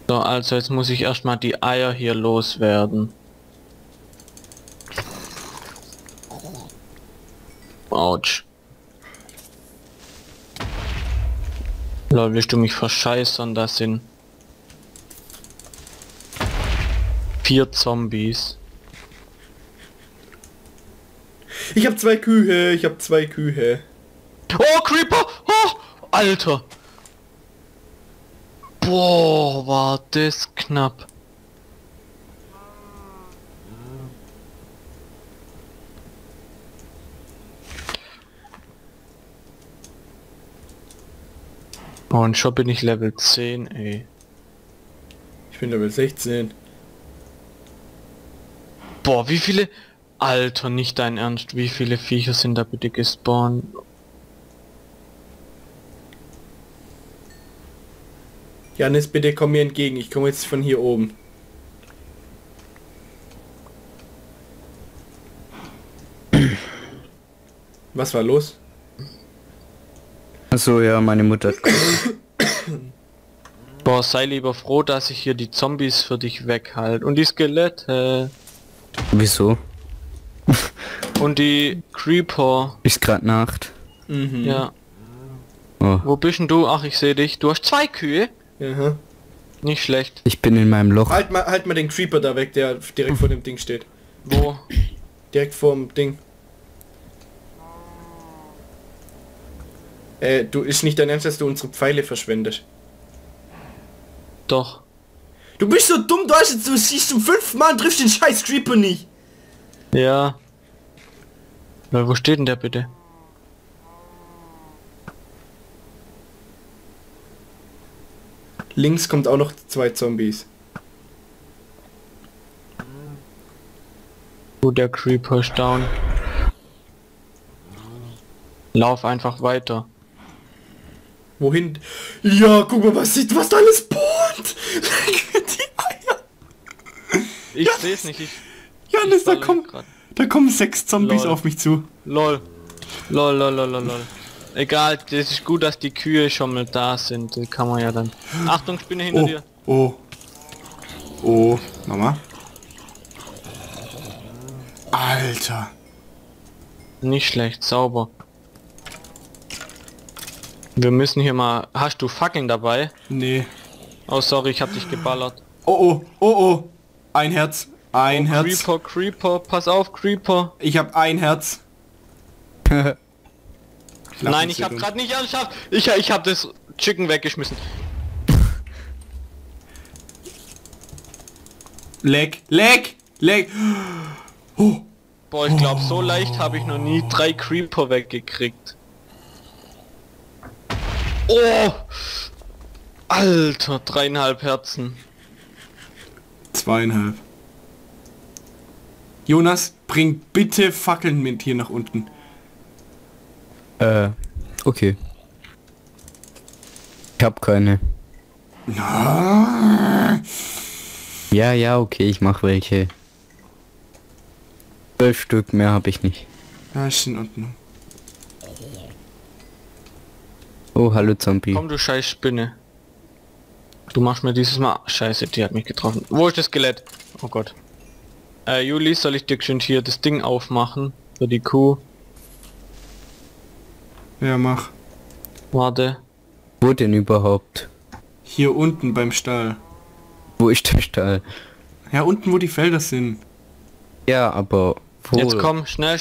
So, also jetzt muss ich erstmal die Eier hier loswerden. Autsch. Lol, willst du mich verscheißern? Das sind 4 Zombies. Ich habe 2 Kühe, ich habe 2 Kühe. Oh, Creeper! Oh, Alter! Boah, war das knapp. Oh, und schon bin ich Level 10, ey. Ich bin Level 16. Boah, wie viele... Alter, nicht dein Ernst, wie viele Viecher sind da bitte gespawnt? Janis, bitte komm mir entgegen, ich komme jetzt von hier oben. Was war los? Achso, ja, meine Mutter hat Boah, sei lieber froh, dass ich hier die Zombies für dich weghalte. Und die Skelette. Wieso? Und die Creeper. Ist grad Nacht. Mhm. Ja. Oh. Wo bist denn du? Ach, ich sehe dich. Du hast 2 Kühe. Aha. Nicht schlecht. Ich bin in meinem Loch. Halt mal den Creeper da weg, der direkt vor dem Ding steht. Wo? Direkt vorm Ding. Du, ist nicht dein Ernst, dass du unsere Pfeile verschwendest? Doch. Du bist so dumm, du siehst zum 5. Mal und triffst den scheiß Creeper nicht. Ja. Na, wo steht denn der bitte? Links kommt auch noch 2 Zombies. Gut, der Creeper ist down. Lauf einfach weiter. Wohin? Ja, guck mal, was da alles spawnt. Die Eier. Ich seh's nicht, Janis, ich verliere grad. da kommen 6 Zombies Lol. auf mich zu. Lol. Lol, lol, lol, lol, lol. Egal, das ist gut, dass die Kühe schon mal da sind. Die kann man ja dann... Achtung, Spinne hinter dir. Oh, Mama. Alter. Nicht schlecht, sauber. Wir müssen hier mal... Hast du Fackeln dabei? Nee. Oh, sorry, ich hab dich geballert. Oh. Ein Herz. Ein Herz. Creeper, pass auf, Creeper. Ich hab ein Herz. Nein, ich hab grad nicht ernsthaft. Ich hab das Chicken weggeschmissen. Leck. Oh. Boah, ich glaube, so leicht habe ich noch nie 3 Creeper weggekriegt. Oh! Alter, 3,5 Herzen. 2,5. Jonas, bring bitte Fackeln mit hier nach unten. Okay. Ich hab keine. Ja, okay, ich mach welche. 12 Stück, mehr habe ich nicht. Ja, ist in Ordnung. Oh, hallo Zombie. Komm, du scheiß Spinne. Du machst mir dieses Mal... Scheiße, die hat mich getroffen. Wo ist das Skelett? Oh Gott. Juli, soll ich dir schön hier das Ding aufmachen? Für die Kuh? Ja, mach. Warte. Wo denn überhaupt? Hier unten beim Stall. Wo ist der Stall? Ja, unten wo die Felder sind. Ja, aber wo? Jetzt komm, schnell.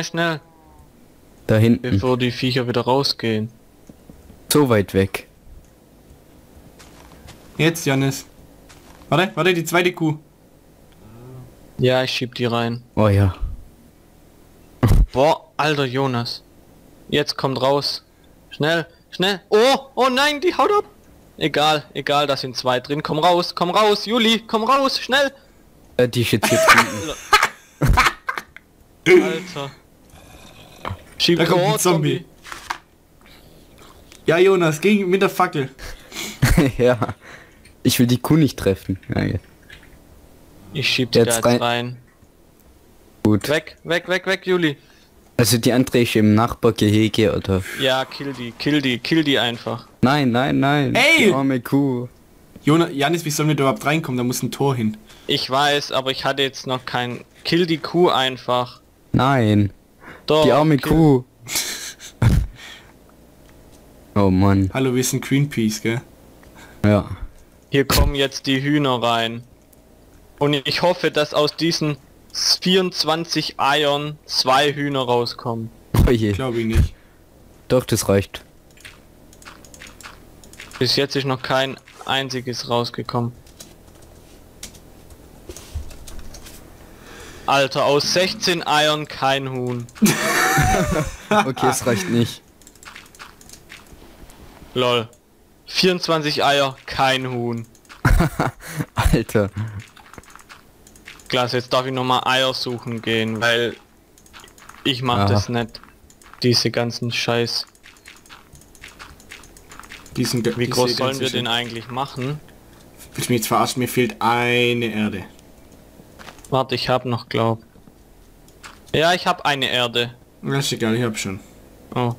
Da hinten. Bevor die Viecher wieder rausgehen. So weit weg. Jetzt, Janis. Warte, die zweite Kuh. Ja, ich schieb die rein. Oh ja. Boah, alter Jonas. Jetzt kommt raus. Schnell. Oh nein, die haut ab. Egal, da sind 2 drin. Komm raus, Juli, komm raus, schnell. Die ist jetzt hier drüben. Alter. Schieb Da kommt ein Zombie. Ja, Jonas, gegen mit der Fackel. Ja. Ich will die Kuh nicht treffen. Ja, ja. Ich schieb die Jetzt da jetzt rein. Gut. Weg, Juli. Also die andere ist im Nachbargehege, oder? Ja, kill die einfach. Nein. Ey! Die arme Kuh. Janis, wie sollen wir da überhaupt reinkommen? Da muss ein Tor hin. Ich weiß, aber ich hatte jetzt noch kein... Kill die Kuh einfach. Nein. Doch, Die arme Kuh. Oh Mann. Hallo, wir sind Greenpeace, gell? Ja. Hier kommen jetzt die Hühner rein. Und ich hoffe, dass aus diesen 24 Eiern 2 Hühner rauskommen. Oh je. Glaube ich nicht. Doch, das reicht. Bis jetzt ist noch kein einziges rausgekommen. Alter, aus 16 Eiern kein Huhn. Okay, es reicht nicht. Lol. 24 Eier, kein Huhn. Alter. Klasse, jetzt darf ich nochmal Eier suchen gehen, weil ich mach Aha. das nicht. Diese ganzen Scheiß. Wie groß sollen wir den eigentlich machen? Willst du mich jetzt verarschen? Mir fehlt eine Erde. Warte, ich hab noch, glaub. Ja, ich hab eine Erde. Das ist egal, ich hab schon. Oh.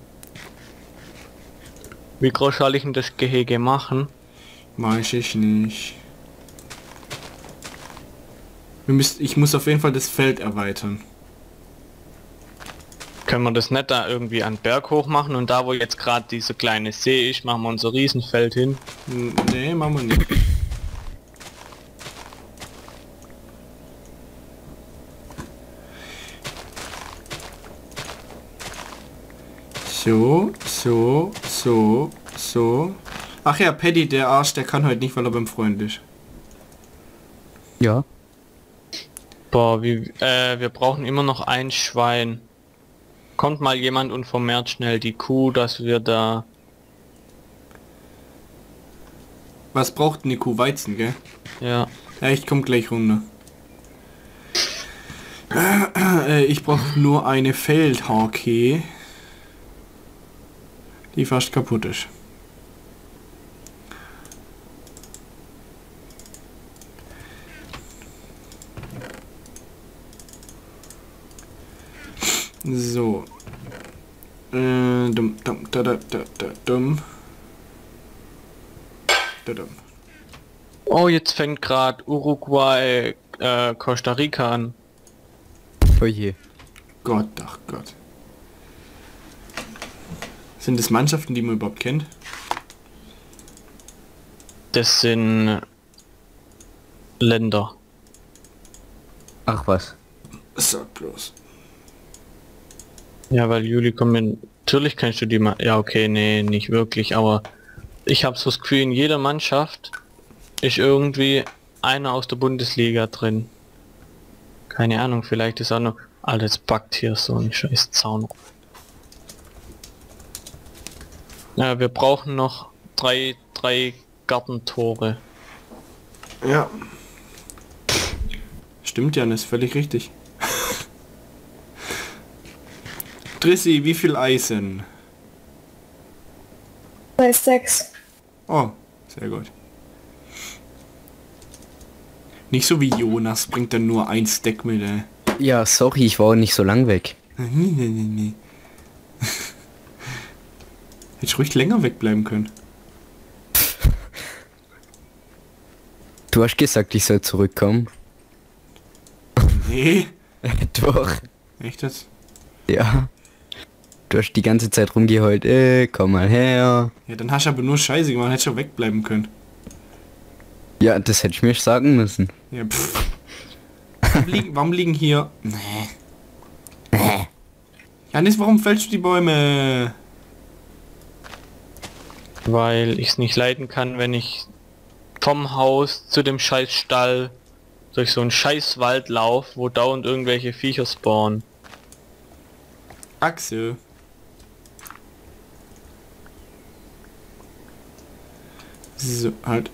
Wie groß soll ich denn das Gehege machen? Weiß ich nicht. Ich muss auf jeden Fall das Feld erweitern. Können wir das nicht da irgendwie an den Berg hoch machen und da wo jetzt gerade diese kleine See ist, machen wir unser Riesenfeld hin? Nee, machen wir nicht. So. Ach ja, Paddy, der Arsch, der kann heute nicht, weil er beim Freund ist. Ja. Boah, wir brauchen immer noch ein Schwein. Kommt mal jemand und vermehrt schnell die Kuh, dass wir da... Was braucht eine Kuh? Weizen, gell? Ja. Ja, ich komm gleich runter. Ich brauche nur eine Feldhake, die fast kaputt ist. So. Dumm. Oh, jetzt fängt gerade Uruguay Costa Rica an. Oh je. Gott, ach Gott. Sind das Mannschaften, die man überhaupt kennt? Das sind Länder. Ach was. Sag bloß. Ja, weil Juli kommt, natürlich kennst du die mal. Ja, okay, nee, nicht wirklich, aber ich habe so das Gefühl, in jeder Mannschaft ist irgendwie einer aus der Bundesliga drin. Keine Ahnung, vielleicht ist auch noch... Alter, jetzt backt hier so ein scheiß Zaun. Ja, wir brauchen noch drei Gartentore. Ja. Stimmt ja, das ist völlig richtig. Trissi, wie viel Eisen? Bei 6. Oh, sehr gut. Nicht so wie Jonas, bringt dann nur ein Stack mit, ey. Ja, sorry, ich war nicht so lang weg. Nee. Hätte ruhig länger wegbleiben können. Du hast gesagt, ich soll zurückkommen. Nee. Doch. Echt jetzt? Ja. Du hast die ganze Zeit rumgeheult, komm mal her. Ja, dann hast du aber nur Scheiße gemacht, hätte schon wegbleiben können. Ja, das hätte ich mir sagen müssen. Ja, pff. Warum liegen hier... Nee. Janis, warum fällst du die Bäume? Weil ich es nicht leiden kann, wenn ich vom Haus zu dem scheiß Stall durch so einen scheiß Wald lauf, wo dauernd irgendwelche Viecher spawnen. Axel. So, halt.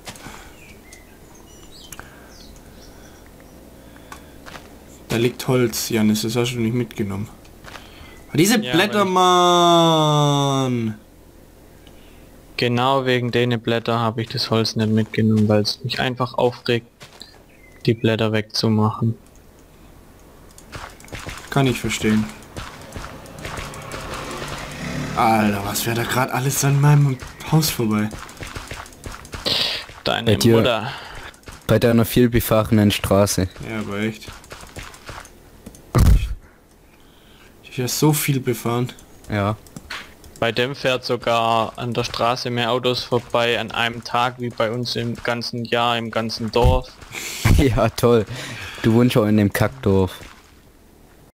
Da liegt Holz, Janis, das hast du nicht mitgenommen. Aber diese Ja, Blätter, Mann! Genau wegen denen Blätter habe ich das Holz nicht mitgenommen, weil es mich einfach aufregt, die Blätter wegzumachen. Kann ich verstehen. Alter, was wäre da gerade alles an meinem Haus vorbei? Deine Bei dir- Mutter. Bei deiner vielbefahrenen Straße. Ja, aber echt. Ich habe so viel befahren. Ja. Bei dem fährt sogar an der Straße mehr Autos vorbei an einem Tag wie bei uns im ganzen Jahr, im ganzen Dorf. Ja, toll. Du wohnst schon in dem Kackdorf.